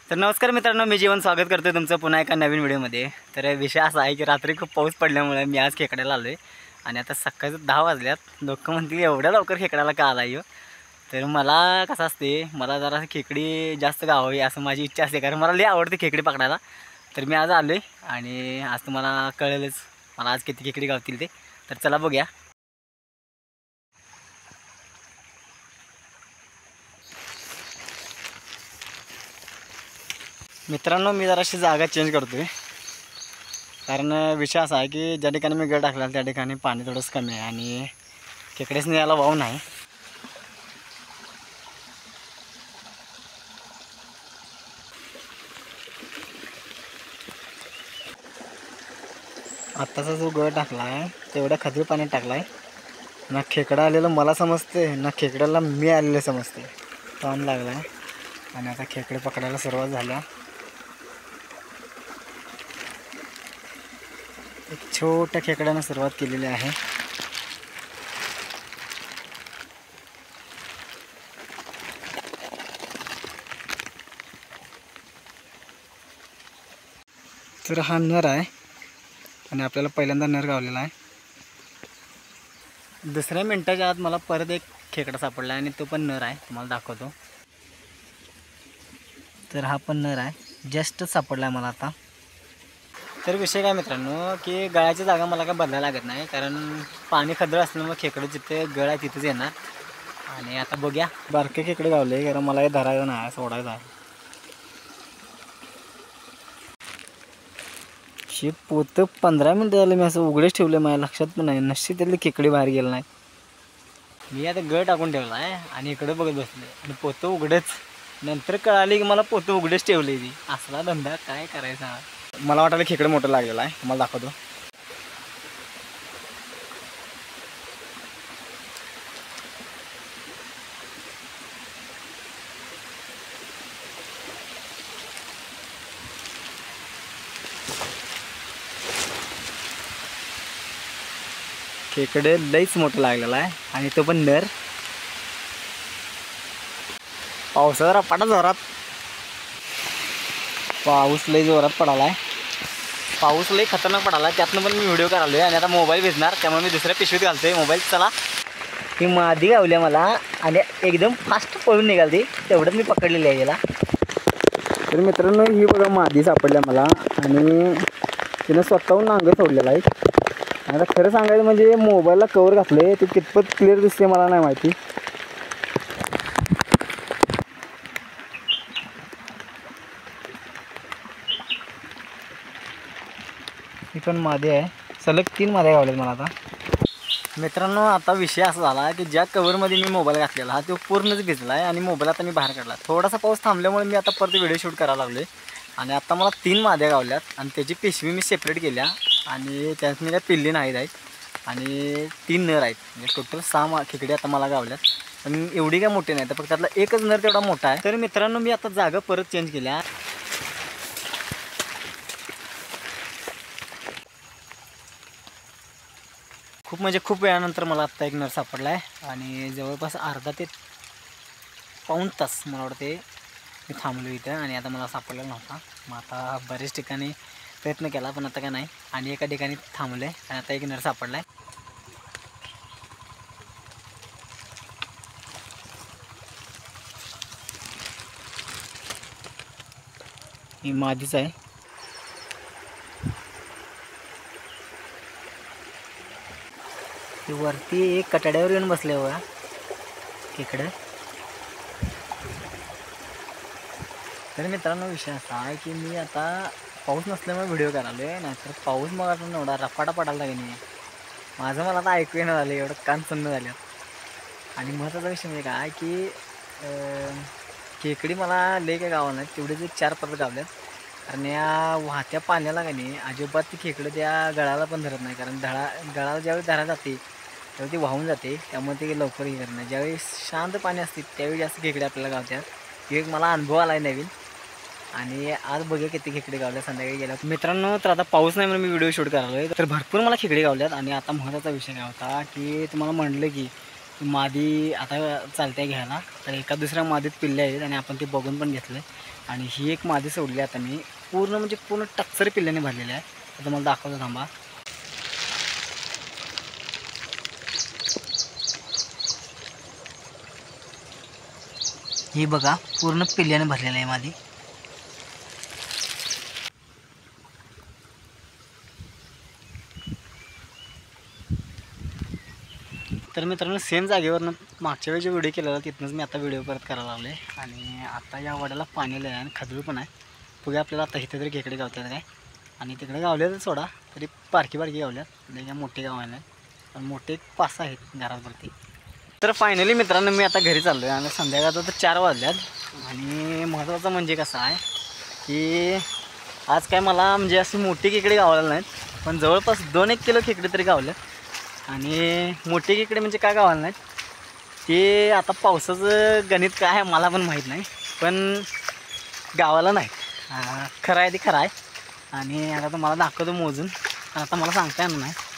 तर नमस्कार मित्रांनो, मी जीवन स्वागत करतो तुमचं पुन्हा एका नवीन व्हिडिओमध्ये। तर विषय असा आहे की रात्री खूप पाऊस पडल्यामुळे मी आज खेकड्याला आलो आहे आणि आता सकाळचं 10 वाजल्यात। लोक म्हणतील एवढ्या लवकर खेकड्याला का आला आहे? तर मला कसं असते, मला जरा खेकडी जास्त गावावी असं माझी इच्छा असते, कारण मला लई आवडते खेकडी पकडायला। तर मी आज आलो आहे आणि आज तुम्हाला कळेलच मला आज किती खेकडी गावतील ते। तर चला बघूया। मित्रांनो, मी जराशी जागा चेंज करतोय, कारण विषय असा आहे की ज्या ठिकाणी मी गड टाकला त्या ठिकाणी पाणी थोडंसं कमी आहे आणि खेकडेच न्यायला वाव नाही। आत्ताचा जो गड टाकला आहे तेवढ्या खजूर पाण्यात टाकला आहे, ना खेकडा आलेलं मला समजते ना खेकड्याला मी आलेलं समजते। ताण लागला आहे आणि आता खेकडे पकडायला सुरुवात झाल्या। एक छोट्या खेकड्यानं सुरुवात केलेली आहे। तर हा नर आहे आणि आपल्याला पहिल्यांदा नर गावलेला आहे। दुसऱ्या मिनिटाच्या आत मला परत एक खेकडा सापडला आणि तो पण नर आहे, तुम्हाला दाखवतो। तर हा पण नर आहे, जस्ट सापडला आहे मला आता। तर विषय काय मित्रांनो की गळ्याची जागा मला काय बदलायला लागत नाही, कारण पाणी खदळ असल्यामुळे खेकडे जिथे गळ आहे तिथेच येणार। आणि आता बघूया, बारके खेकडे गावले कारण मला हे धरायचं नाही, सोडायचं आहे। शे पोतं 15 मिनिटं झाले मी असं उघडेच ठेवले, माझ्या लक्षात पण नाही, नशी त्यातली खेकडी बाहेर गेलं नाही। मी आता गळ टाकून ठेवला आहे आणि इकडे बघत बसले आणि पोतं उघडेच। नंतर कळाली की मला पोतं उघडेच ठेवले। ती असला धंदा काय करायचा। मला वाटलं खेकडं मोठं लागलेलं आहे, तुम्हाला दाखवतो। खेकडे लईच मोठं लागलेलं आहे आणि तो पण नर। पावसाचा रपाटा जोरात, पाऊस लई जोरात पडाला आहे, पाऊस लई खतरनाक पडाला आहे। त्यातनं पण मी व्हिडिओ करालो आहे आणि आता मोबाईल भिजणार, त्यामुळे मी दुसऱ्या पिशवीत घालतोय मोबाईल। चला, ही मादी गावल्या मला आणि एकदम फास्ट पळून निघाली, तेवढंच मी पकडलेली आहे याला। तर मित्रांनो, ही बघा मादी सापडल्या मला आणि तिनं स्वतःहून नांगर सोडलेला आहे। आता खरं सांगायचं म्हणजे मोबाईलला कवर घातले, ते कितपत क्लिअर दिसते मला नाही माहिती। ही पण मादी आहे, सलग 3 माद्या गावल्यात मला आता। मित्रांनो, आता विषय असा झाला की ज्या कवरमध्ये मी मोबाईल घातलेला हा तो पूर्णच भिजला आहे आणि मोबाईल आता मी बाहेर काढला। थोडासा पाऊस थांबल्यामुळे मी आता परत व्हिडिओ शूट करायला लागलो आणि आता मला 3 माद्या गावल्यात आणि त्याची पिशवी मी सेपरेट केल्या आणि त्यात मी काय पिल्ली नाहीत आहेत आणि 3 नर आहेत, म्हणजे टोटल 6 खेकडे आता मला गावल्यात। पण एवढी काय मोठी नाही, तर फक्त त्यातला एकच नर तेवढा मोठा आहे। तर मित्रांनो, मी आता जागा परत चेंज केल्या। खूप म्हणजे खूप वेळानंतर मला आत्ता एक नर सापडला आहे आणि जवळपास अर्धा ते पाऊण तास मला वाटते मी थांबलो इथं आणि आता मला सापडलेला नव्हता। मग आता बरेच ठिकाणी प्रयत्न केला पण आता काय नाही, आणि एका ठिकाणी थांबलो आहे आणि आता एक नर सापडला आहे। ही मादीच आहे। वरती एक कटाड्यावर येऊन बसले बघा खेकडं। तर मित्रांनो, विषय असा आहे की मी आता पाऊस नसल्यामुळे व्हिडिओ करालो आहे, नाहीतर पाऊस मग आता एवढा रपाटा पडायला की नाही माझं मला आता ऐकू येणं झालं, एवढं कान सुन्न झालं। आणि महत्त्वाचा विषय म्हणजे काय की खेकडी मला लई काय गावं नाही, तेवढेच 4 परत गावल्यात। कारण या वाहत्या पाण्याला का नाही अजिबात ती खेकडं त्या गळाला पण धरत नाही, कारण गळाला ज्यावेळी धरा जाते त्यावेळी ती वाहून जाते, त्यामुळे ते लवकर हे करत नाही। ज्यावेळी शांत पाणी असते त्यावेळी जास्त खेकडे आपल्याला गावतात। ही एक मला अनुभव आला आहे नवीन, आणि आज बघूया किती खेकडे गावल्या संध्याकाळी गेल्या। मित्रांनो, तर आता पाऊस नाही म्हणून मी व्हिडिओ शूट करालो आहे, तर भरपूर मला खेकडे गावल्यात। आणि आता महत्त्वाचा विषय काय होता की तुम्हाला म्हटलं की मादी आता चालत्या घ्यायला, तर एका दुसऱ्या मादीत पिल्ले आहेत आणि आपण ते बघून पण घेतलं आणि ही एक मादी सोडली आता मी, पूर्ण म्हणजे पूर्ण टक्सर पिल्ल्याने भरलेली आहे. आता मला दाखवतो थांबा. ही बघा पूर्ण पिल्ल्याने भरलेलं आहे मादी. तर मित्रांनो सेम जागेवरनं मागच्या वेळी जो व्हिडिओ केलेला तिथनंच मी आता व्हिडिओ परत करायला लागले. आणि आता या वड्याला पाणी आलं आहे आणि खजूळ पण आहे. बघा आपल्याला आता इथे तरी खेकडे गावतात काय, आणि तिकडे गावल्यातच सोडा, तरी बारकी गावल्यात, म्हणजे मोठे गाव आहे पण मोठे 5-6 आहेत घरावरती. तर फायनली मित्रांनो मी आता घरी चाललो आहे आणि संध्याकाळचं तर 4 वाजल्यात. आणि महत्त्वाचं म्हणजे कसं आहे की आज काय मला म्हणजे अशी मोठी खेकडे गावलेली नाहीत, पण जवळपास 2-1 किलो खेकडे तरी गावल्यात. आणि मोठे खेकडे म्हणजे काय गावाला नाहीत ते, आता पावसाचं गणित काय आहे मला पण माहीत नाही, पण गावाला नाही. खरं आहे ते खरं आहे. आणि आता तुम्हाला दाखवतो मोजून, पण आता मला सांगता येणार नाही.